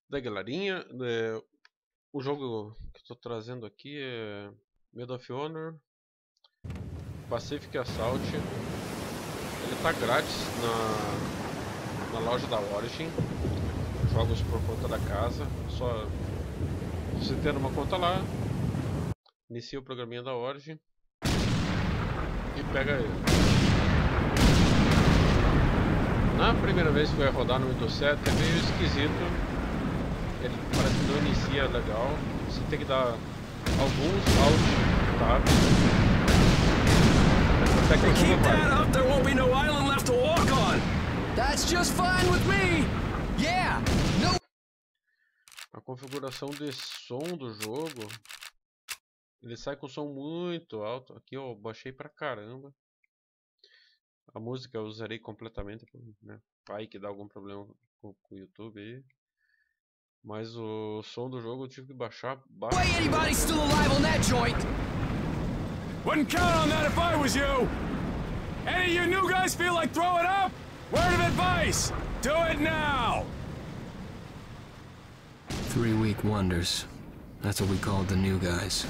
Da galerinha, o jogo que estou trazendo aqui é Medal of Honor Pacific Assault. Ele tá grátis na loja da Origin, jogos por conta da casa. Só você tendo uma conta lá, inicia o programinha da Origin e pega ele. Na primeira vez que eu ia rodar no Windows 7 é meio esquisito. Ele parece que não inicia legal. Você tem que dar alguns alt tabs até que o jogo vai. There won't be no island left to walk on. That's just fine with me. Yeah. No. A configuração de som do jogo, ele sai com som muito alto. Aqui eu baixei pra caramba. A música eu usarei completamente, né? Vai que dá algum problema com o YouTube aí. Mas o som do jogo eu tive que baixar baixo. Way anybody's still alive on that joint. Wouldn't count on that if I was you. Any of you new guys feel like throwing up? Word of advice: do it now. 3 week wonders. That's what we called the new guys.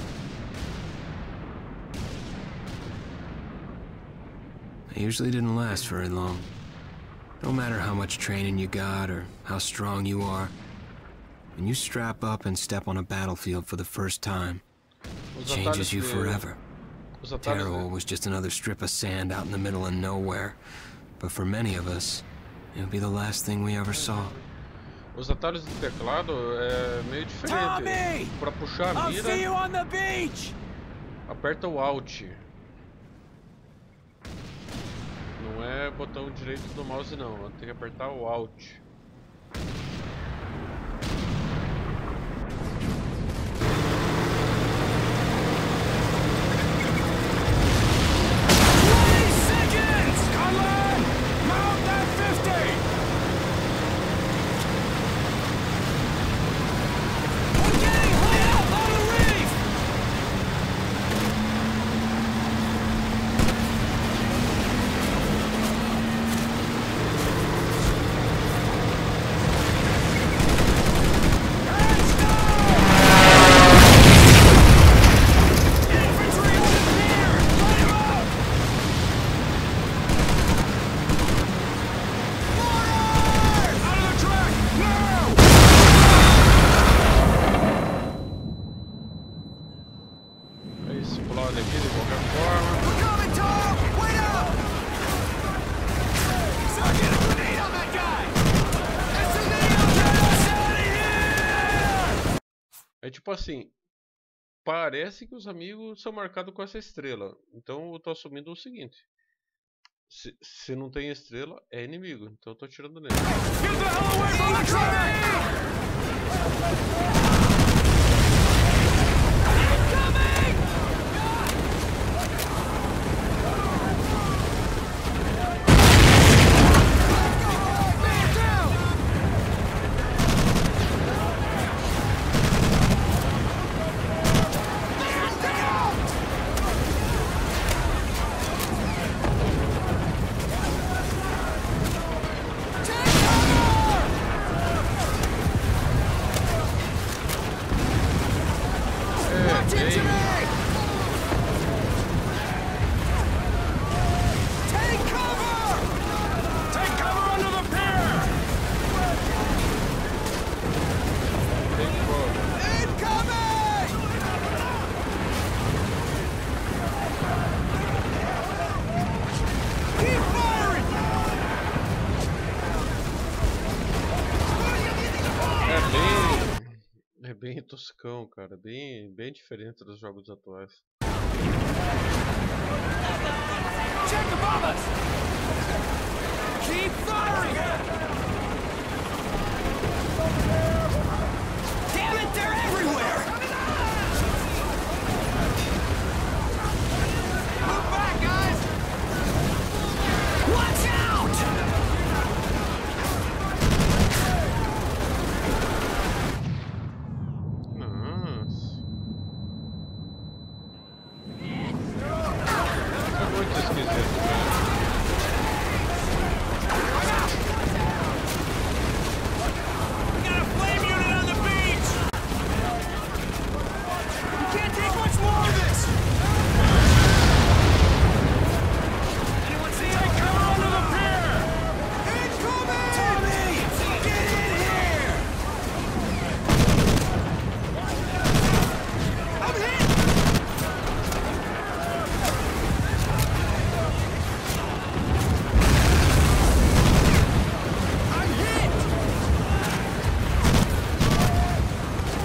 They usually didn't last very long. No matter how much training you got or how strong you are, when you strap up and step on a battlefield for the first time, it changes you forever. Terror was just another strip of sand out in the middle of nowhere, but for many of us, it would be the last thing we ever saw. Os atalhos do teclado é meio diferente. Para puxar a mira, aperta o Alt. Não é botão direito do mouse não, tem que apertar o Alt. É tipo assim, parece que os amigos são marcados com essa estrela. Então eu tô assumindo o seguinte: se não tem estrela, é inimigo. Então eu tô tirando nele. É bem toscão, cara, bem diferente dos jogos atuais. Check above us. Keep firing. Damn it, they're everywhere. Move back, guys. Watch out.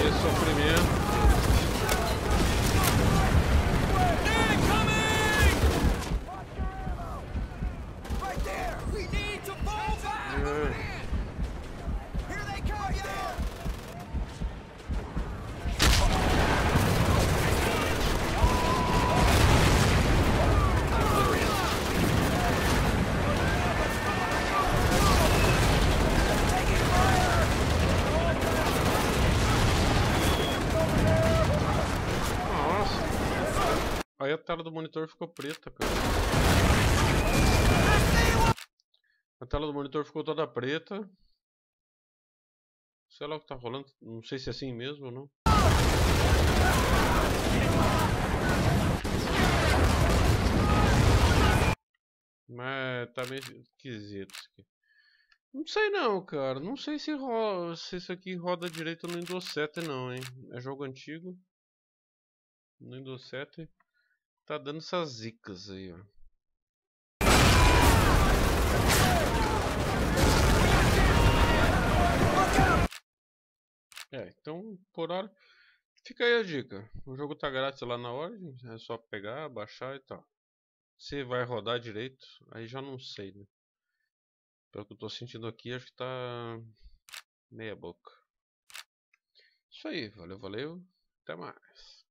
Que sofrimento. Aí a tela do monitor ficou preta, cara. A tela do monitor ficou toda preta. Sei lá o que tá rolando. Não sei se é assim mesmo ou não. Mas tá meio esquisito isso aqui. Não sei não, cara. Não sei se isso aqui roda direito no Windows 7 não, hein. É jogo antigo. No Windows 7 tá dando essas zicas aí, ó. Então por hora fica aí a dica. O jogo tá grátis lá na Origin, é só pegar, baixar e tal. Se vai rodar direito, aí já não sei, né? Pelo que eu tô sentindo aqui, acho que tá meia boca. Isso aí, valeu, valeu. Até mais.